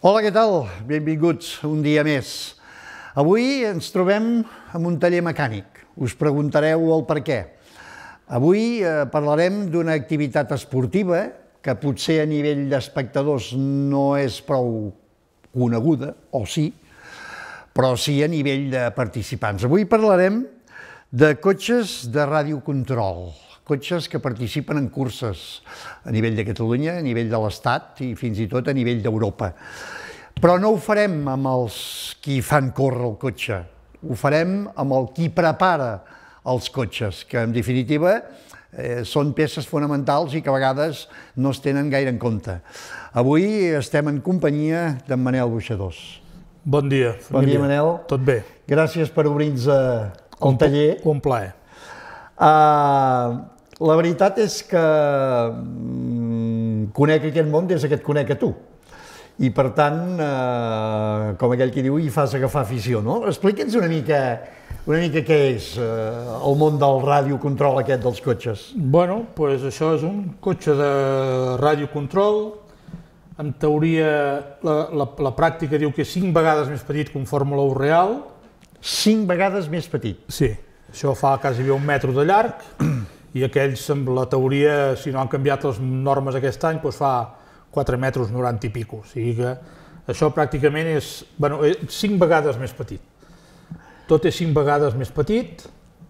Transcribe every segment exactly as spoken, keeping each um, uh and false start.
Hola, què tal? Benvinguts un dia més. Avui ens trobem en un taller mecànic. Us preguntareu el per què. Avui eh, parlarem d'una activitat esportiva que potser a nivell d'espectadors no és prou coneguda, o sí, però sí a nivell de participants. Avui parlarem de cotxes de radiocontrol, cotxes que participen en curses a nivell de Catalunya, a nivell de l'Estat i fins i tot a nivell d'Europa. Però no ho farem amb els qui fan córrer el cotxe, ho farem amb el qui prepara els cotxes, que en definitiva eh, són peces fonamentals i que a vegades no es tenen gaire en compte. Avui estem en companyia d'en Manel Boixadors. Bon dia, família. Bon dia, Manel. Tot bé. Gràcies per obrir-nos el taller. Un plaer. Uh, la veritat és que mm, conec aquest món des que et conec a tu. I per tant, uh, com aquell que diu, hi fas agafar afició, no? Explica'ns una mica, una mica què és uh, el món del radiocontrol aquest dels cotxes. Bueno, doncs això és un cotxe de radiocontrol. En teoria, la, la, la pràctica diu que és cinc vegades més petit que un Fórmula u real. Cinc vegades més petit? Sí. Això fa quasi un metre de llarg i aquells, amb la teoria, si no han canviat les normes aquest any, doncs fa quatre metres noranta i pico. O sigui que això pràcticament és, bueno, cinc vegades més petit. Tot és cinc vegades més petit.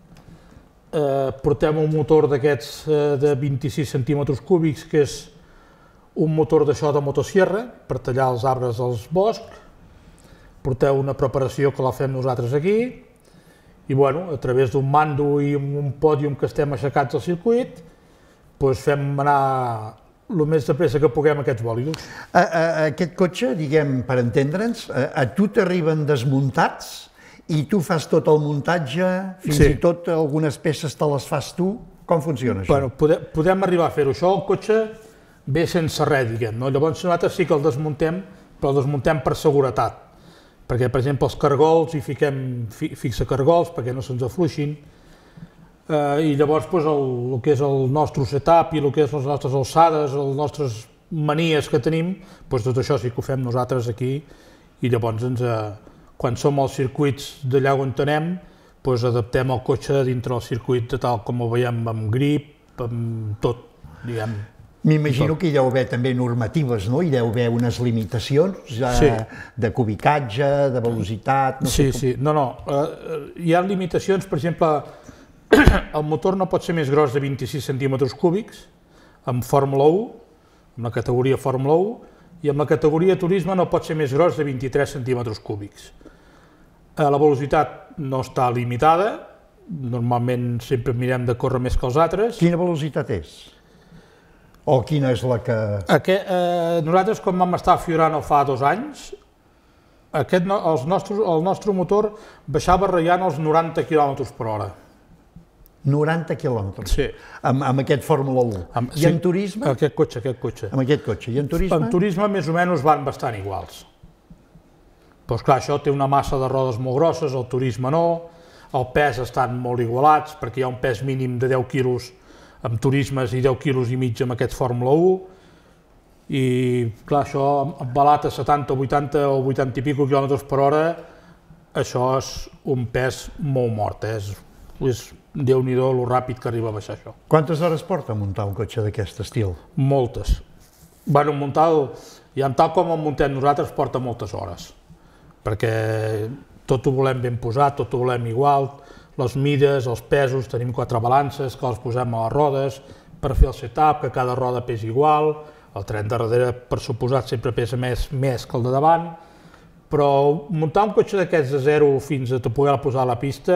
Eh, portem un motor d'aquests eh, de vint-i-sis centímetres cúbics, que és un motor d'això de motosierra, per tallar els arbres dels boscs. Porteu una preparació que la fem nosaltres aquí. I bueno, a través d'un mando i un pòdium que estem aixecats al circuit, doncs fem anar el més de pressa que puguem aquests bòlidos. A, a, aquest cotxe, diguem, per entendre'ns, a, a tu t'arriben desmuntats i tu fas tot el muntatge, fins sí. i tot algunes peces te les fas tu. Com funciona això? Bueno, podem, podem arribar a fer-ho. Això, el cotxe ve sense res, diguem, no? Llavors nosaltres sí que el desmuntem, però el desmuntem per seguretat. Perquè, per exemple, els cargols hi fiquem fi, fixa cargols perquè no se'ns afluixin. Eh, I llavors doncs, el, el que és el nostre setup i el que és les nostres alçades, les nostres manies que tenim, doncs tot això sí que ho fem nosaltres aquí. I llavors, ens, eh, quan som als circuits d'allà on anem, doncs adaptem el cotxe dintre del circuit de tal com ho veiem, amb grip, amb tot, diguem. M'imagino que hi deu haver també normatives, no? Hi deu haver unes limitacions ja sí. de cubicatge, de velocitat... No sí, sé com... sí. No, no. Uh, hi ha limitacions, per exemple, el motor no pot ser més gros de vint-i-sis centímetres cúbics, amb Fórmula u, amb la categoria Fórmula u, i amb la categoria Turisme no pot ser més gros de vint-i-tres centímetres cúbics. Uh, la velocitat no està limitada, normalment sempre mirem de córrer més que els altres. Quina velocitat és? O quina és la que... Aquest, eh, nosaltres, quan vam estar a Fiorano fa dos anys, aquest, els nostres, el nostre motor baixava reiant els noranta quilòmetres per hora. noranta quilòmetres? Sí. Amb, amb aquest Fórmula u. Amb, I sí, en turisme? Aquest cotxe, aquest cotxe. Amb aquest cotxe. I en turisme? En turisme, més o menys, van bastant iguals. Doncs clar, això té una massa de rodes molt grosses, el turisme no, el pes estan molt igualats, perquè hi ha un pes mínim de deu quilos amb turismes i deu quilos i mig amb aquest Fórmula u, i clar, això amb balat a setanta, vuitanta o vuitanta i pico quilòmetres per hora, això és un pes molt mort, eh? és, és Déu-n'hi-do lo ràpid que arriba a baixar això. Quantes hores porta muntar un cotxe d'aquest estil? Moltes. Bueno, muntar, ja tal com el muntem nosaltres, porta moltes hores, perquè tot ho volem ben posat, tot ho volem igual, les mides, els pesos, tenim quatre balances que els posem a les rodes per fer el setup, que cada roda pesi igual, el tren de darrere, per suposat, sempre pesa més, més que el de davant, però muntar un cotxe d'aquests de zero fins a poder posar a la pista,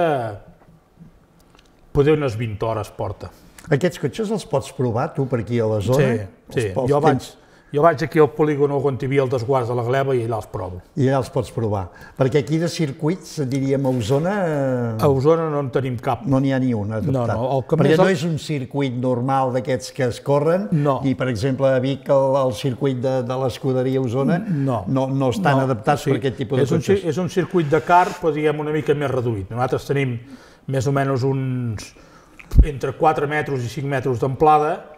poder unes vint hores porta. Aquests cotxes els pots provar, tu, per aquí a la zona? Sí, sí. Jo vaig... Jo vaig aquí al polígon on hi havia el desguàs de la Gleva i allà els provo. I allà els pots provar. Perquè aquí de circuits, diríem, a Osona... A Osona no en tenim cap. No n'hi ha ni un adaptat. No, no. Perquè no és un circuit normal d'aquests que es corren, no. I, per exemple, a Vic, el, el circuit de, de l'escuderia Osona, no, no, no estan no. adaptats sí. per aquest tipus de és cotxes. Un, és un circuit de car, però diguem una mica més reduït. Nosaltres tenim més o menys uns entre quatre metres i cinc metres d'amplada,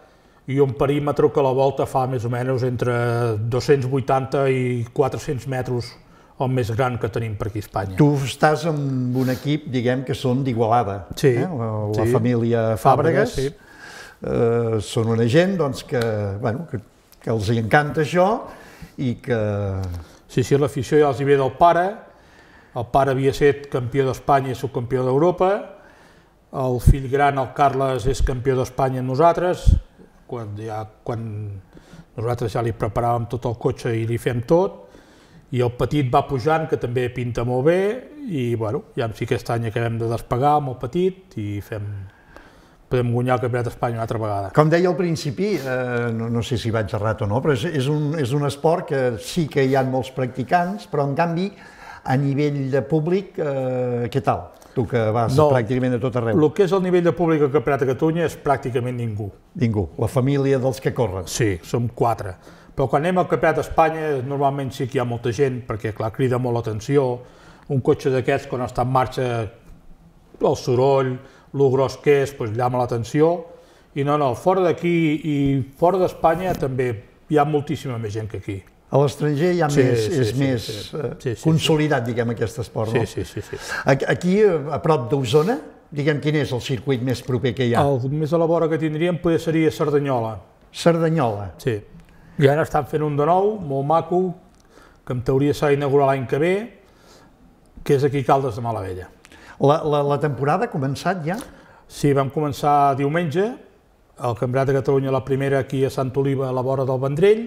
i un perímetre que la volta fa més o menys entre dos-cents vuitanta i quatre-cents metres, el més gran que tenim per aquí a Espanya. Tu estàs amb un equip, diguem, que són d'Igualada, sí, eh? la, la sí. família Fàbregas. Sí. Eh, són una gent doncs, que, bueno, que, que els encanta això i que... Sí, sí, l'afició ja els hi ve del pare. El pare havia estat campió d'Espanya i subcampió d'Europa. El fill gran, el Carles, és campió d'Espanya amb nosaltres. Quan, ja, quan nosaltres ja li preparàvem tot el cotxe i li fem tot. I el petit va pujant, que també pinta molt bé, i bueno, ja si aquest any acabem de despegar amb el petit i fem, podem guanyar el Campionat d'Espanya una altra vegada. Com deia al principi, eh, no, no sé si vaig errat o no, però és, és, un, és un esport que sí que hi ha molts practicants, però en canvi, a nivell de públic, eh, què tal? Tu que vas no, pràcticament a tot arreu. El que és el nivell de públic al Campionat de Catalunya és pràcticament ningú. Ningú, la família dels que corren. Sí, som quatre. Però quan anem al Campionat d'Espanya normalment sí que hi ha molta gent, perquè clar, crida molt l'atenció. Un cotxe d'aquests, quan està en marxa, el soroll, el gros que és, doncs llama l'atenció. I no, no, fora d'aquí i fora d'Espanya també hi ha moltíssima més gent que aquí. A l'estranger ja sí, més, sí, és sí, més sí, sí. Eh, Sí, sí, consolidat, sí. Diguem, aquest esport, no? Sí, sí, sí, sí. Aquí, a prop d'Osona, diguem, quin és el circuit més proper que hi ha? El més a la vora que tindríem potser seria Cerdanyola. Cerdanyola. Sí. I ara estan fent un de nou, molt maco, que en teoria s'ha d'inaugurar l'any que ve, que és aquí a Caldes de Malavella. La, la, la temporada ha començat ja? Sí, vam començar diumenge, el Campionat de Catalunya, la primera aquí a Sant Oliva, a la vora del Vendrell,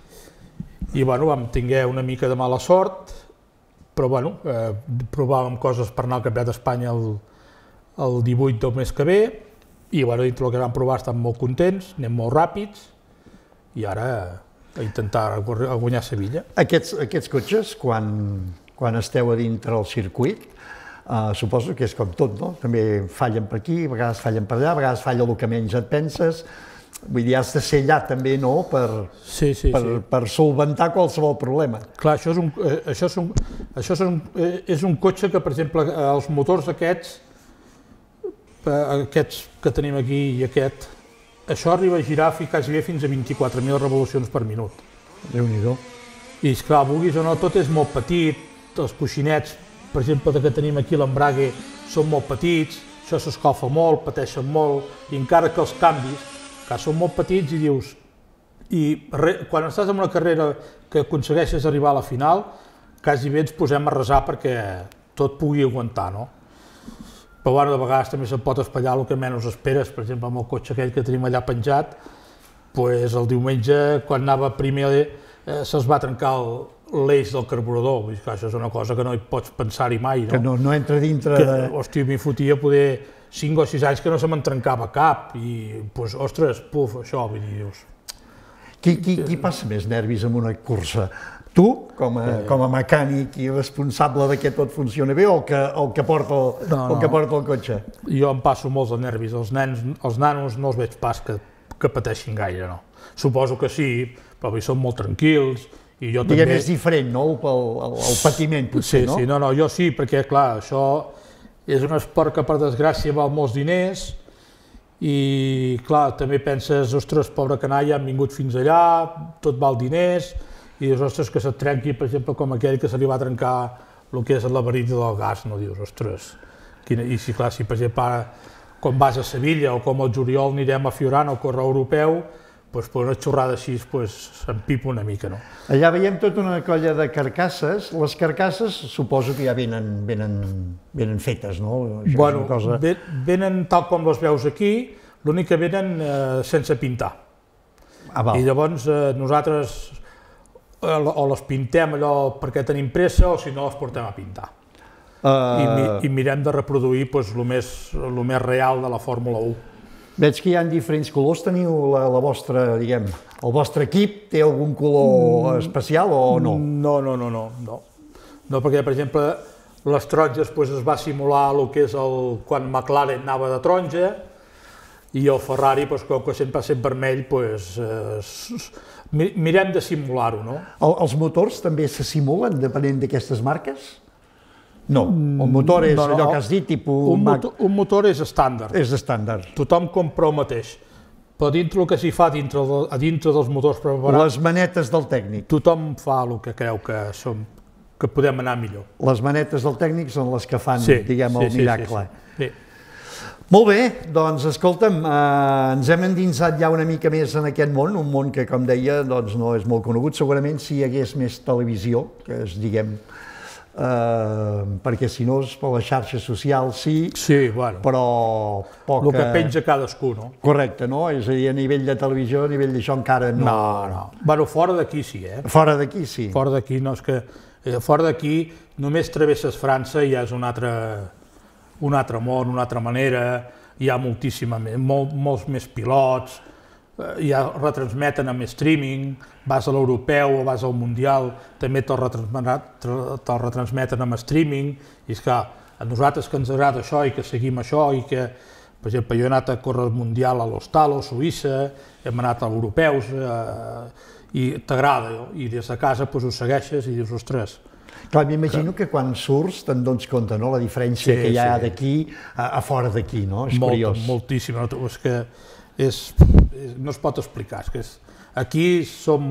i bueno, vam tinguer una mica de mala sort, però bueno, eh, provàvem coses per anar al Campionat d'Espanya el, el divuit del mes que ve, i bueno, dintre del que vam provar estem molt contents, anem molt ràpids, i ara a intentar guanyar Sevilla. Aquests, aquests cotxes, quan, quan esteu a dintre el circuit, eh, suposo que és com tot, no? També fallen per aquí, a vegades fallen per allà, a vegades falla el que menys et penses. Vull dir, has de ser allà també, no?, per, sí, sí, per, sí. per solventar qualsevol problema. Clar, això és un, eh, això és un, això és un, eh, és un cotxe que, per exemple, els motors aquests, eh, aquests que tenim aquí i aquest, això arriba a girar quasi fins a vint-i-quatre mil revolucions per minut. Déu-n'hi-do. I, esclar, vulguis o no, tot és molt petit, els coixinets, per exemple, que tenim aquí l'embrague, són molt petits, això s'escalfa molt, pateixen molt, i encara que els canvis, que són molt petits i dius, i re, quan estàs en una carrera que aconsegueixes arribar a la final, quasi bé ens posem a resar perquè tot pugui aguantar, no? Però bueno, de vegades també se'n pot espatllar el que menys esperes, per exemple, amb el cotxe aquell que tenim allà penjat, pues el diumenge, quan anava primer, eh, se'ls va trencar l'eix del carburador, vull dir que això és una cosa que no hi pots pensar-hi mai, no? Que no, no entra dintre que, de... Hòstia, m'hi fotia poder cinc o sis anys que no se me'n trencava cap i, pues, ostres, puf, això, vull dir, dius... Qui, qui, qui passa més nervis en una cursa? Tu, com a, eh, com a mecànic i responsable de que tot funcioni bé, o el que, el que, porta, el, no, no. el que porta el cotxe? Jo em passo molts de nervis. Els nens, els nanos no els veig pas que, que pateixin gaire, no. Suposo que sí, però són molt tranquils, i jo Diguem, també... és diferent, no?, el, el, el patiment, potser, sí, no? Sí, no, no, jo sí, perquè, clar, això és un esport que, per desgràcia, val molts diners, i, clar, també penses, ostres, pobre canalla, han vingut fins allà, tot val diners, i dius, ostres, que se't trenqui, per exemple, com aquell que se li va trencar el que és el laberint del gas, no? Dius, ostres, quina... i si, clar, si, per exemple, ara, quan vas a Sevilla o com al juliol anirem a Fiorano a córrer europeu, doncs per una xorrada així pues, s'empipa una mica, no? Allà veiem tota una colla de carcasses. Les carcasses suposo que ja venen, venen, venen fetes, no? Això bueno, és una cosa... venen tal com les veus aquí, l'únic que venen eh, sense pintar. Ah, val. I llavors eh, nosaltres eh, o les pintem allò perquè tenim pressa o si no les portem a pintar. Uh... I, mi, I mirem de reproduir pues, el, més, el més real de la Fórmula u. Veig que hi ha diferents colors. Teniu la, la vostra, diguem, el vostre equip té algun color especial o no? No, no, no, no, no. No, perquè, per exemple, les taronges pues, es va simular el que és el, quan McLaren anava de taronja i el Ferrari, pues, com que sempre ha estat vermell, pues, eh, mirem de simular-ho, no? El, els motors també se simulen depenent d'aquestes marques? No, el motor és no, no, allò que has dit, tipus... Un motor, un motor és estàndard. És estàndard. Tothom compra el mateix. però dintre el que s'hi fa dintre, de, a dintre dels motors preparats... Les manetes del tècnic. Tothom fa el que creu que, som, que podem anar millor. Les manetes del tècnic són les que fan, sí, diguem, sí, el sí, miracle. Sí, sí. Sí. Molt bé, doncs escolta'm, eh, ens hem endinsat ja una mica més en aquest món, un món que, com deia, doncs, no és molt conegut. Segurament si hi hagués més televisió, que és, diguem, eh, perquè si no, per les xarxes socials sí, sí, bueno, però poca... El que penja cadascú, no? Correcte, no? És a dir, a nivell de televisió, a nivell d'això encara no... No, no. Bueno, fora d'aquí sí, eh? Fora d'aquí sí. Fora d'aquí no, és que eh, fora d'aquí només travesses França i ja és un altre... un altre món, una altra manera, hi ha moltíssima, mol, molts més pilots, ja retransmeten amb streaming, vas a l'europeu o vas al mundial, també te'l te retransmeten amb streaming, i és clar, a nosaltres que ens agrada això i que seguim això i que, per exemple, jo he anat a córrer el mundial a l'Ostalo, a Suïssa, hem anat a europeus, eh, i t'agrada, i des de casa doncs, ho segueixes i dius, ostres. Clar, m'imagino que quan surts te'n dones compte, no?, la diferència sí, que hi ha sí. d'aquí a, a fora d'aquí, no? És Molt, curiós. Moltíssim, és que és, és, no es pot explicar, és que és, aquí som,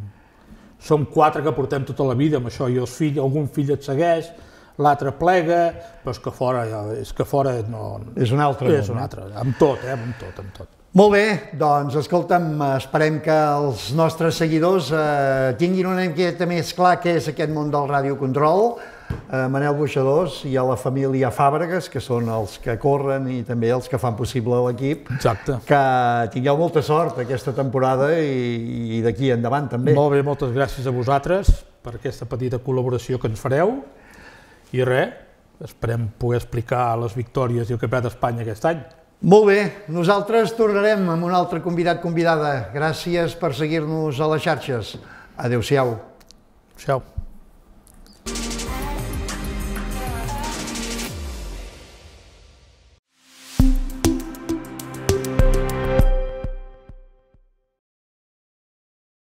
som quatre que portem tota la vida amb això, i els fills, algun fill et segueix, l'altre plega, però és que fora, és que fora no... És un altre és món, un altre, amb tot, eh, amb tot, amb tot. Molt bé, doncs escolta'm, esperem que els nostres seguidors eh, tinguin una miqueta més clar què és aquest món del radiocontrol. Eh, Manel Boixadors i a la família Fàbregas, que són els que corren i també els que fan possible l'equip. Exacte. Que tingueu molta sort aquesta temporada i, i d'aquí endavant també. Molt bé, moltes gràcies a vosaltres per aquesta petita col·laboració que ens fareu. I res, esperem poder explicar les victòries i el Campionat d'Espanya aquest any. Molt bé, nosaltres tornarem amb un altre convidat convidada. Gràcies per seguir-nos a les xarxes. Adéu-siau. Adéu-siau.